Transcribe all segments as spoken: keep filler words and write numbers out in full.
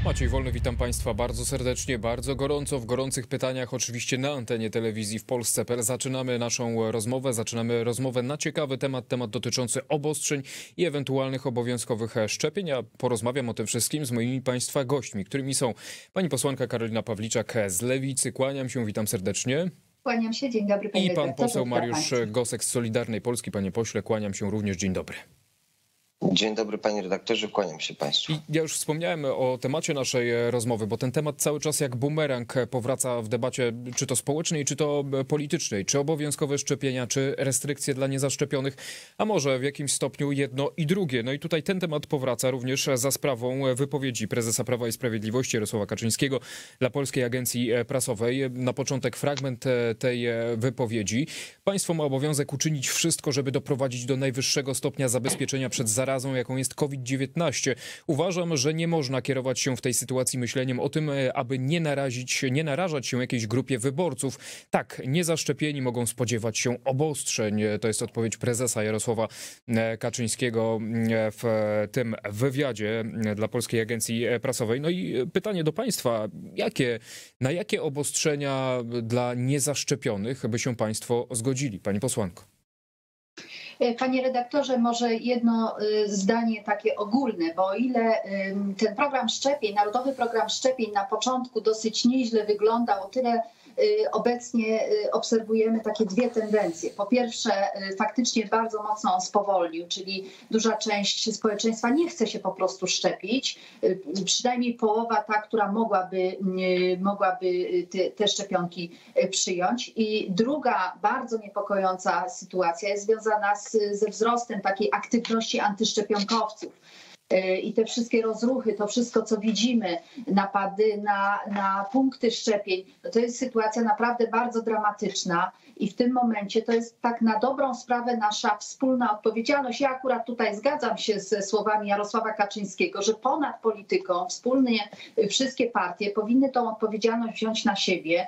Maciej Wolny, witam Państwa bardzo serdecznie, bardzo gorąco, w gorących pytaniach, oczywiście na antenie telewizji w Polsce. Zaczynamy naszą rozmowę, zaczynamy rozmowę na ciekawy temat, temat dotyczący obostrzeń i ewentualnych obowiązkowych szczepień. Ja porozmawiam o tym wszystkim z moimi Państwa gośćmi, którymi są pani posłanka Karolina Pawliczak z Lewicy. Kłaniam się, witam serdecznie. Kłaniam się, dzień dobry panie I pan redaktorze, poseł Mariusz państwa. Gosek z Solidarnej Polski. Panie pośle, kłaniam się również, dzień dobry. Dzień dobry panie redaktorze, kłaniam się państwu. I ja już wspomniałem o temacie naszej rozmowy, bo ten temat cały czas jak bumerang powraca w debacie, czy to społecznej, czy to politycznej, czy obowiązkowe szczepienia, czy restrykcje dla niezaszczepionych, a może w jakimś stopniu jedno i drugie. No i tutaj ten temat powraca również za sprawą wypowiedzi prezesa Prawa i Sprawiedliwości Jarosława Kaczyńskiego dla Polskiej Agencji Prasowej. Na początek fragment tej wypowiedzi. Państwo ma obowiązek uczynić wszystko, żeby doprowadzić do najwyższego stopnia zabezpieczenia przed zarazą, jaką jest COVID dziewiętnaście. Uważam, że nie można kierować się w tej sytuacji myśleniem o tym, aby nie narazić, nie narażać się jakiejś grupie wyborców. Tak, niezaszczepieni mogą spodziewać się obostrzeń. To jest odpowiedź prezesa Jarosława Kaczyńskiego w tym wywiadzie dla Polskiej Agencji Prasowej. No i pytanie do państwa, jakie, na jakie obostrzenia dla niezaszczepionych by się państwo zgodzili? Pani posłanko. Panie redaktorze, może jedno zdanie takie ogólne, bo o ile ten program szczepień, Narodowy Program Szczepień na początku dosyć nieźle wyglądał, o tyle obecnie obserwujemy takie dwie tendencje. Po pierwsze, faktycznie bardzo mocno on spowolnił, czyli duża część społeczeństwa nie chce się po prostu szczepić. Przynajmniej połowa ta, która mogłaby, mogłaby te, te szczepionki przyjąć. I druga bardzo niepokojąca sytuacja jest związana z, ze wzrostem takiej aktywności antyszczepionkowców. I te wszystkie rozruchy, to wszystko, co widzimy, napady na, na punkty szczepień, no to jest sytuacja naprawdę bardzo dramatyczna i w tym momencie to jest tak na dobrą sprawę nasza wspólna odpowiedzialność. Ja akurat tutaj zgadzam się ze słowami Jarosława Kaczyńskiego, że ponad polityką wspólnie wszystkie partie powinny tą odpowiedzialność wziąć na siebie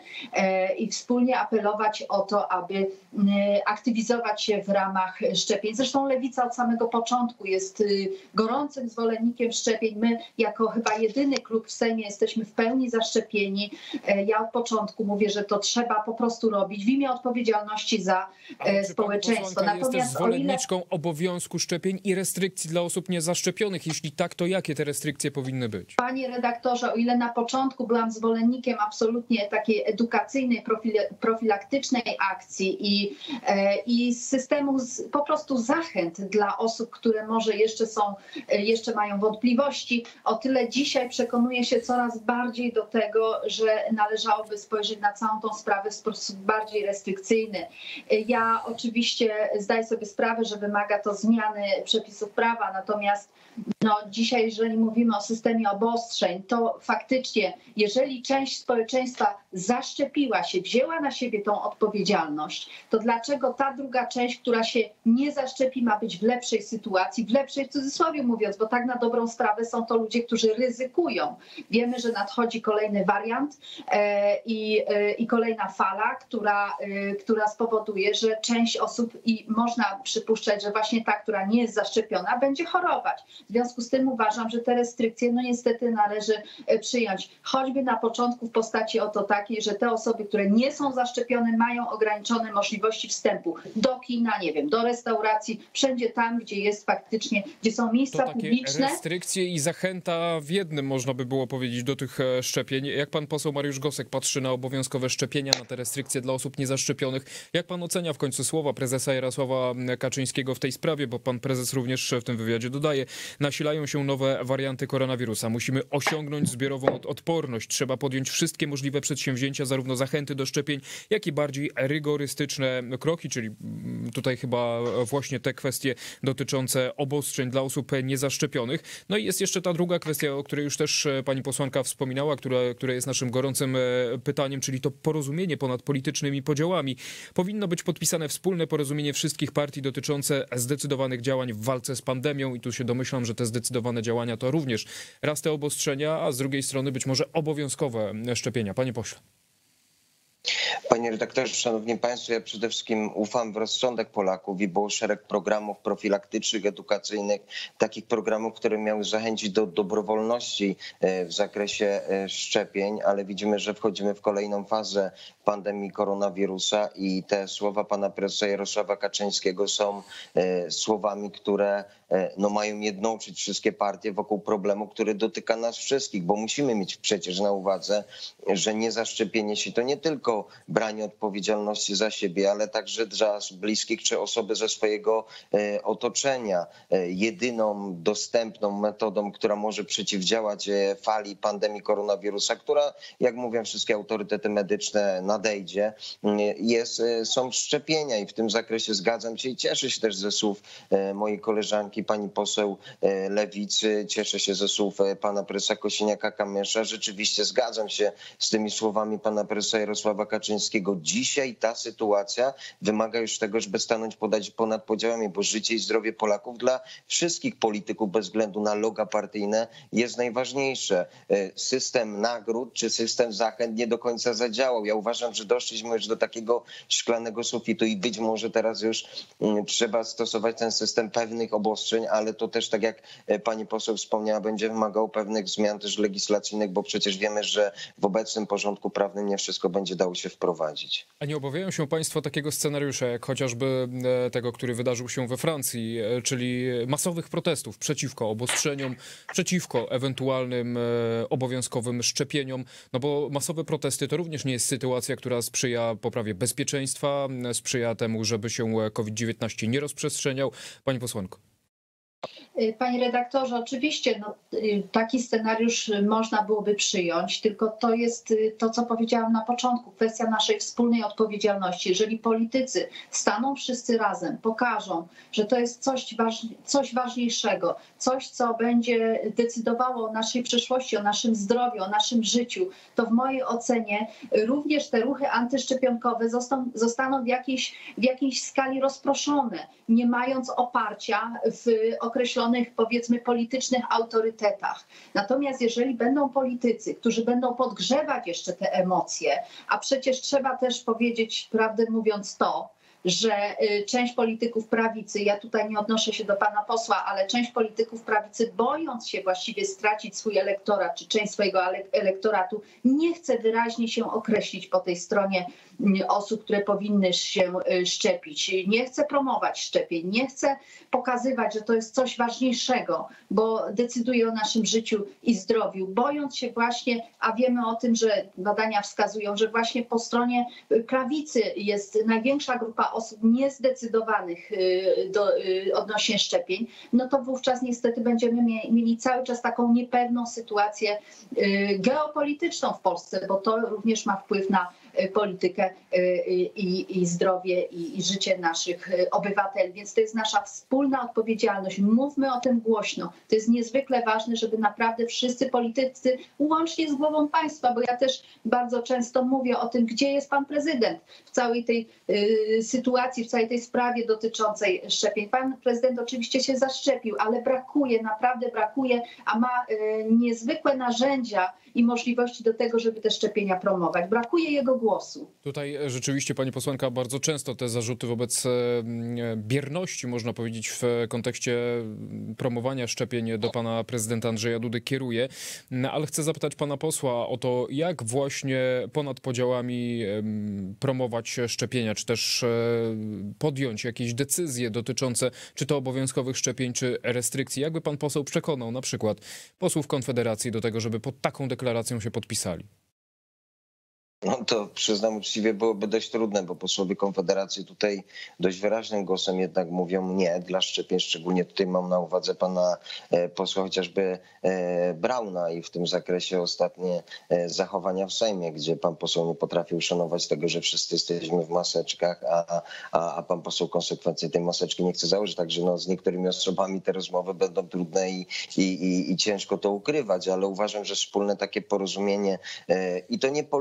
i wspólnie apelować o to, aby aktywizować się w ramach szczepień. Zresztą Lewica od samego początku jest gorącym zwolennikiem szczepień. My jako chyba jedyny klub w Sejmie jesteśmy w pełni zaszczepieni. Ja od początku mówię, że to trzeba po prostu robić w imię odpowiedzialności za Ale społeczeństwo. Natomiast jest też o ile... zwolenniczką obowiązku szczepień i restrykcji dla osób niezaszczepionych. Jeśli tak, to jakie te restrykcje powinny być? Panie redaktorze, o ile na początku byłam zwolennikiem absolutnie takiej edukacyjnej, profilaktycznej akcji i, i systemu z, po prostu zachęt dla osób, które może jeszcze są, jeszcze mają wątpliwości, o tyle dzisiaj przekonuję się coraz bardziej do tego, że należałoby spojrzeć na całą tą sprawę w sposób bardziej restrykcyjny. Ja oczywiście zdaję sobie sprawę, że wymaga to zmiany przepisów prawa, natomiast no, dzisiaj, jeżeli mówimy o systemie obostrzeń, to faktycznie, jeżeli część społeczeństwa zaszczepiła się, wzięła na siebie tą odpowiedzialność, to dlaczego ta druga część, która się nie zaszczepi, ma być w lepszej sytuacji, w lepszej w cudzysłowie mówiąc, bo tak na dobrą sprawę są to ludzie, którzy ryzykują. Wiemy, że nadchodzi kolejny wariant e, i, e, i kolejna fala, która, e, która spowoduje, że część osób, i można przypuszczać, że właśnie ta, która nie jest zaszczepiona, będzie chorować. W związku z tym uważam, że te restrykcje no niestety należy przyjąć. Choćby na początku w postaci oto takiej, że te osoby, które nie są zaszczepione, mają ograniczone możliwości wstępu do kina, nie wiem, do restauracji, wszędzie tam, gdzie jest faktycznie, gdzie są miejsca to takie publiczne. Restrykcje i zachęta w jednym, można by było powiedzieć, do tych szczepień. Jak pan poseł Mariusz Gosek patrzy na obowiązkowe szczepienia, na te restrykcje dla osób niezaszczepionych? Jak pan ocenia w końcu słowa prezesa Jarosława Kaczyńskiego w tej sprawie? Bo pan prezes również w tym wywiadzie dodaje, nasilają się nowe warianty koronawirusa. Musimy osiągnąć zbiorową odporność. Trzeba podjąć wszystkie możliwe przedsięwzięcia, zarówno zachęty do szczepień, jak i bardziej rygorystyczne kroki, czyli tutaj chyba właśnie te kwestie dotyczące obostrzeń dla osób niezaszczepionych. No i jest jeszcze ta druga kwestia, o której już też pani posłanka wspominała, która, która jest naszym gorącym pytaniem, czyli to porozumienie ponad politycznymi podziałami. Powinno być podpisane wspólne porozumienie wszystkich partii dotyczące zdecydowanych działań w walce z pandemią i tu się domyślam, że te zdecydowane działania to również raz te obostrzenia, a z drugiej strony być może obowiązkowe szczepienia. Panie pośle. Panie redaktorze, szanowni państwo, ja przede wszystkim ufam w rozsądek Polaków i było szereg programów profilaktycznych, edukacyjnych, takich programów, które miały zachęcić do dobrowolności w zakresie szczepień, ale widzimy, że wchodzimy w kolejną fazę pandemii koronawirusa i te słowa pana prezesa Jarosława Kaczyńskiego są słowami, które no, mają jednoczyć wszystkie partie wokół problemu, który dotyka nas wszystkich, bo musimy mieć przecież na uwadze, że niezaszczepienie się to nie tylko branie odpowiedzialności za siebie, ale także za bliskich czy osoby ze swojego otoczenia. Jedyną dostępną metodą, która może przeciwdziałać fali pandemii koronawirusa, która, jak mówią wszystkie autorytety medyczne, nadejdzie, jest, są szczepienia i w tym zakresie zgadzam się i cieszę się też ze słów mojej koleżanki, pani poseł Lewicy, cieszę się ze słów pana prezesa Kosiniaka-Kamysza. Rzeczywiście zgadzam się z tymi słowami pana prezesa Jarosława Kaczyńskiego. Dzisiaj ta sytuacja wymaga już tego, żeby stanąć ponad podziałami, bo życie i zdrowie Polaków dla wszystkich polityków bez względu na loga partyjne jest najważniejsze. System nagród czy system zachęt nie do końca zadziałał. Ja uważam, że doszliśmy już do takiego szklanego sufitu i być może teraz już trzeba stosować ten system pewnych obostrzeń, ale to też, tak jak pani poseł wspomniała, będzie wymagało pewnych zmian też legislacyjnych, bo przecież wiemy, że w obecnym porządku prawnym nie wszystko będzie dało się wprowadzić. A nie obawiają się państwo takiego scenariusza, jak chociażby tego, który wydarzył się we Francji, czyli masowych protestów przeciwko obostrzeniom, przeciwko ewentualnym obowiązkowym szczepieniom, no bo masowe protesty to również nie jest sytuacja, która sprzyja poprawie bezpieczeństwa, sprzyja temu, żeby się COVID dziewiętnaście nie rozprzestrzeniał. Pani posłanko. Panie redaktorze, oczywiście no, taki scenariusz można byłoby przyjąć, tylko to jest to, co powiedziałam na początku, kwestia naszej wspólnej odpowiedzialności. Jeżeli politycy staną wszyscy razem, pokażą, że to jest coś, ważne, coś ważniejszego, coś, co będzie decydowało o naszej przyszłości, o naszym zdrowiu, o naszym życiu, to w mojej ocenie również te ruchy antyszczepionkowe zostaną, zostaną w jakiejś, w jakiejś skali rozproszone, nie mając oparcia w określonych, powiedzmy, politycznych autorytetach. Natomiast jeżeli będą politycy, którzy będą podgrzewać jeszcze te emocje, a przecież trzeba też powiedzieć, prawdę mówiąc, to, że część polityków prawicy, ja tutaj nie odnoszę się do pana posła, ale część polityków prawicy, bojąc się właściwie stracić swój elektorat, czy część swojego elektoratu, nie chce wyraźnie się określić po tej stronie osób, które powinny się szczepić. Nie chce promować szczepień, nie chce pokazywać, że to jest coś ważniejszego, bo decyduje o naszym życiu i zdrowiu, bojąc się właśnie, a wiemy o tym, że badania wskazują, że właśnie po stronie prawicy jest największa grupa osób niezdecydowanych do, odnośnie szczepień, no to wówczas niestety będziemy mieli cały czas taką niepewną sytuację geopolityczną w Polsce, bo to również ma wpływ na politykę i, i zdrowie i, i życie naszych obywateli. Więc to jest nasza wspólna odpowiedzialność. Mówmy o tym głośno. To jest niezwykle ważne, żeby naprawdę wszyscy politycy, łącznie z głową państwa, bo ja też bardzo często mówię o tym, gdzie jest pan prezydent w całej tej y, sytuacji, w całej tej sprawie dotyczącej szczepień. Pan prezydent oczywiście się zaszczepił, ale brakuje, naprawdę brakuje, a ma y, niezwykłe narzędzia i możliwości do tego, żeby te szczepienia promować. Brakuje jego głosu. Tutaj rzeczywiście pani posłanka bardzo często te zarzuty wobec bierności, można powiedzieć, w kontekście promowania szczepień do pana prezydenta Andrzeja Dudy kieruje, ale chcę zapytać pana posła o to, jak właśnie ponad podziałami promować szczepienia, czy też podjąć jakieś decyzje dotyczące czy to obowiązkowych szczepień, czy restrykcji. Jakby pan poseł przekonał na przykład posłów Konfederacji do tego, żeby pod taką deklaracją się podpisali? No to przyznam uczciwie, byłoby dość trudne, bo posłowie Konfederacji tutaj dość wyraźnym głosem jednak mówią nie dla szczepień, szczególnie tutaj mam na uwadze pana posła chociażby Brauna i w tym zakresie ostatnie zachowania w Sejmie, gdzie pan poseł nie potrafił uszanować tego, że wszyscy jesteśmy w maseczkach, a, a, a pan poseł konsekwencji tej maseczki nie chce założyć. Także no, z niektórymi osobami te rozmowy będą trudne i, i, i, i ciężko to ukrywać, ale uważam, że wspólne takie porozumienie i to nie polityczne,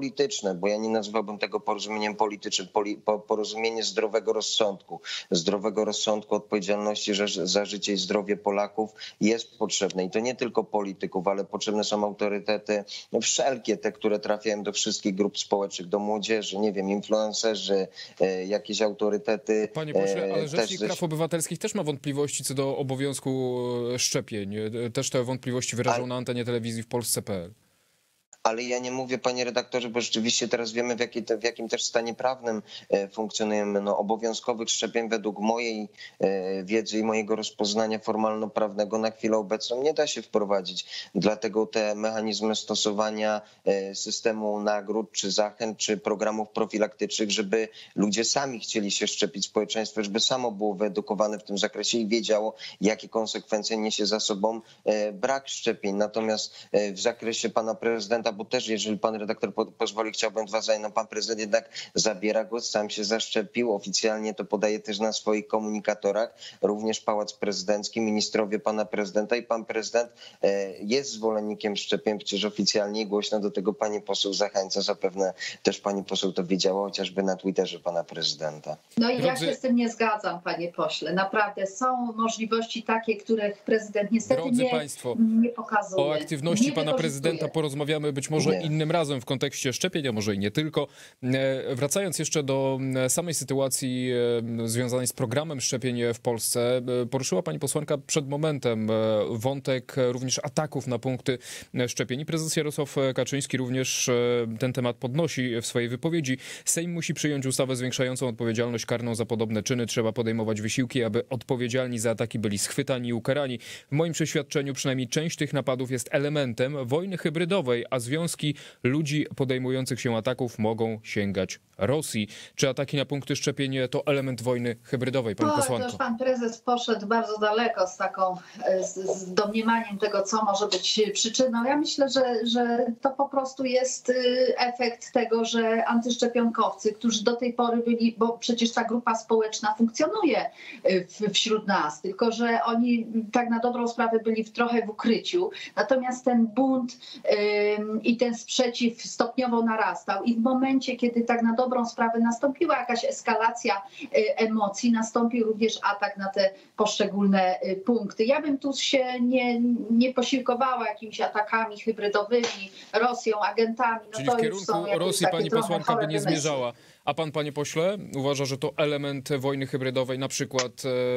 społeczne, bo ja nie nazwałbym tego porozumieniem politycznym, porozumienie zdrowego rozsądku, zdrowego rozsądku, odpowiedzialności za życie i zdrowie Polaków jest potrzebne. I to nie tylko polityków, ale potrzebne są autorytety, no wszelkie te, które trafiają do wszystkich grup społecznych, do młodzieży, nie wiem, influencerzy, jakieś autorytety. Panie pośle, ale Rzecznik też... Praw Obywatelskich też ma wątpliwości co do obowiązku szczepień. Też te wątpliwości wyrażał ale... na antenie telewizji w Polsce kropka p l. Ale ja nie mówię, panie redaktorze, bo rzeczywiście teraz wiemy, w, jakiej, w jakim też stanie prawnym funkcjonujemy. No, obowiązkowych szczepień według mojej wiedzy i mojego rozpoznania formalno-prawnego na chwilę obecną nie da się wprowadzić. Dlatego te mechanizmy stosowania systemu nagród, czy zachęt, czy programów profilaktycznych, żeby ludzie sami chcieli się szczepić, społeczeństwo, żeby samo było wyedukowane w tym zakresie i wiedziało, jakie konsekwencje niesie za sobą brak szczepień. Natomiast w zakresie pana prezydenta, bo też, jeżeli pan redaktor pozwoli, chciałbym dwa zdania. No, pan prezydent jednak zabiera głos, sam się zaszczepił. Oficjalnie to podaje też na swoich komunikatorach. Również Pałac Prezydencki, ministrowie pana prezydenta i pan prezydent jest zwolennikiem szczepień. Przecież oficjalnie i głośno do tego pani poseł zachęca. Zapewne też pani poseł to wiedziała, chociażby na Twitterze pana prezydenta. No i ja się z tym nie zgadzam, panie pośle. Naprawdę są możliwości takie, których prezydent niestety Drodzy nie, państwo, nie pokazuje. O aktywności nie pana prezydenta porozmawiamy być może nie. innym razem w kontekście szczepień, a może i nie tylko. Wracając jeszcze do samej sytuacji związanej z programem szczepień w Polsce, poruszyła pani posłanka przed momentem wątek również ataków na punkty szczepień. Prezes Jarosław Kaczyński również ten temat podnosi w swojej wypowiedzi. Sejm musi przyjąć ustawę zwiększającą odpowiedzialność karną za podobne czyny. Trzeba podejmować wysiłki, aby odpowiedzialni za ataki byli schwytani i ukarani. W moim przeświadczeniu przynajmniej część tych napadów jest elementem wojny hybrydowej, a związki ludzi podejmujących się ataków mogą sięgać Rosji. Czy ataki na punkty szczepień to element wojny hybrydowej, pani no, posłanko? To już pan prezes poszedł bardzo daleko z taką, z, z domniemaniem tego, co może być przyczyną. Ja myślę, że, że to po prostu jest efekt tego, że antyszczepionkowcy, którzy do tej pory byli, bo przecież ta grupa społeczna funkcjonuje w, wśród nas, tylko że oni tak na dobrą sprawę byli w, trochę w ukryciu. Natomiast ten bunt yy, i ten sprzeciw stopniowo narastał i w momencie, kiedy tak na dobrą sprawę nastąpiła jakaś eskalacja emocji, nastąpił również atak na te poszczególne punkty. Ja bym tu się nie, nie posiłkowała jakimiś atakami hybrydowymi, Rosją, agentami. No Czyli to w kierunku Rosji pani posłanka by nie zmierzała. A pan, panie pośle, uważa, że to element wojny hybrydowej, na przykład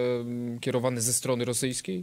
e, kierowany ze strony rosyjskiej?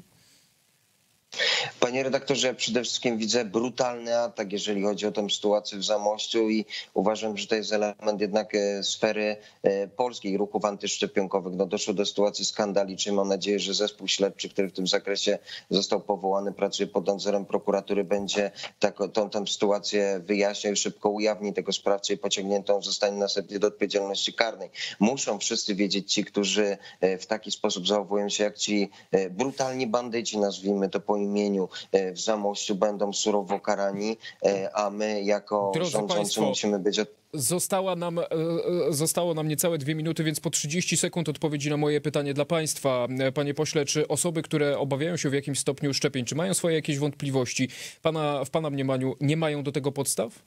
Panie redaktorze, ja przede wszystkim widzę brutalny atak, jeżeli chodzi o tę sytuację w Zamościu i uważam, że to jest element jednak sfery polskiej, ruchów antyszczepionkowych. No, doszło do sytuacji skandalicznej. Mam nadzieję, że zespół śledczy, który w tym zakresie został powołany, pracuje pod nadzorem prokuratury, będzie tak, tą, tą sytuację wyjaśniał i szybko ujawni tego sprawcę i pociągniętą zostanie następnie do odpowiedzialności karnej. Muszą wszyscy wiedzieć, ci, którzy w taki sposób zachowują się jak ci brutalni bandyci, nazwijmy to po imieniu, w Zamościu, będą surowo karani, a my jako Drodzy rządzący państwo, musimy być... Od... Została nam, zostało nam niecałe dwie minuty, więc po trzydzieści sekund odpowiedzi na moje pytanie dla państwa. Panie pośle, czy osoby, które obawiają się w jakimś stopniu szczepień, czy mają swoje jakieś wątpliwości, pana, w pana mniemaniu nie mają do tego podstaw?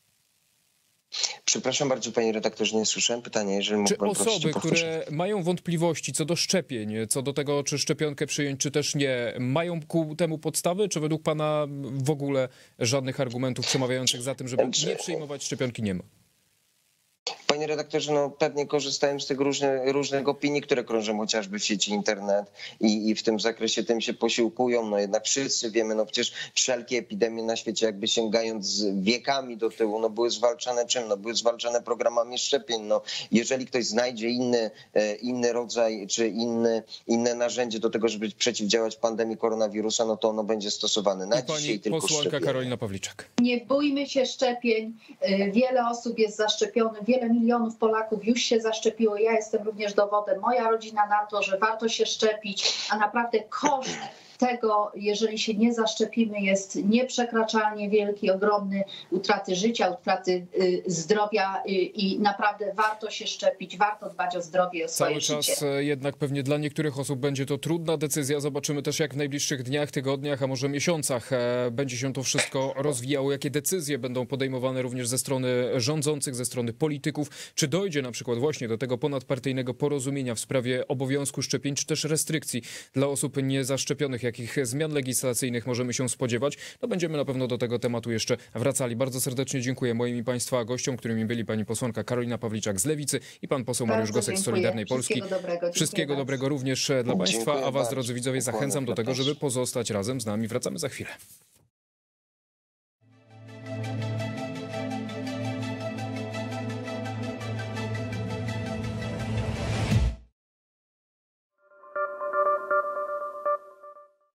Przepraszam bardzo, panie redaktorze, nie słyszałem pytania. Jeżeli czy osoby, które mają wątpliwości co do szczepień, co do tego, czy szczepionkę przyjąć, czy też nie, mają ku temu podstawy, czy według pana w ogóle żadnych argumentów przemawiających za tym, żeby nie przyjmować szczepionki nie ma? Panie redaktorze, no pewnie korzystają z tych różnych, różnych opinii, które krążą chociażby w sieci internet i, i w tym zakresie tym się posiłkują. No jednak wszyscy wiemy, no przecież wszelkie epidemie na świecie, jakby sięgając wiekami do tyłu, no były zwalczane czym? No były zwalczane programami szczepień. No jeżeli ktoś znajdzie inny, inny rodzaj czy inny, inne narzędzie do tego, żeby przeciwdziałać pandemii koronawirusa, no to ono będzie stosowane. Na I pani dzisiaj tylko posłanka szczepienia. Karolina Pawliczak. Nie bójmy się szczepień. Wiele osób jest zaszczepionych, wiele milionów Polaków już się zaszczepiło. Ja jestem również dowodem, moja rodzina na to, że warto się szczepić, a naprawdę koszt tego, jeżeli się nie zaszczepimy, jest nieprzekraczalnie wielki, ogromny, utraty życia, utraty zdrowia i naprawdę warto się szczepić, warto dbać o zdrowie i o swoje Cały życie. czas jednak pewnie dla niektórych osób będzie to trudna decyzja. Zobaczymy też, jak w najbliższych dniach, tygodniach, a może miesiącach będzie się to wszystko rozwijało, jakie decyzje będą podejmowane również ze strony rządzących, ze strony polityków. Czy dojdzie na przykład właśnie do tego ponadpartyjnego porozumienia w sprawie obowiązku szczepień, czy też restrykcji dla osób niezaszczepionych, jakich zmian legislacyjnych możemy się spodziewać? No będziemy na pewno do tego tematu jeszcze wracali. Bardzo serdecznie dziękuję moim i Państwa gościom, którymi byli pani posłanka Karolina Pawliczak z Lewicy i pan poseł Mariusz Bardzo Gosek z dziękuję. Solidarnej Polski. Wszystkiego dobrego. Wszystkiego dobrego również dla Państwa, Dziękuję a Was, bardzo. drodzy widzowie, zachęcam do Ukłonów tego, też. żeby pozostać razem z nami. Wracamy za chwilę.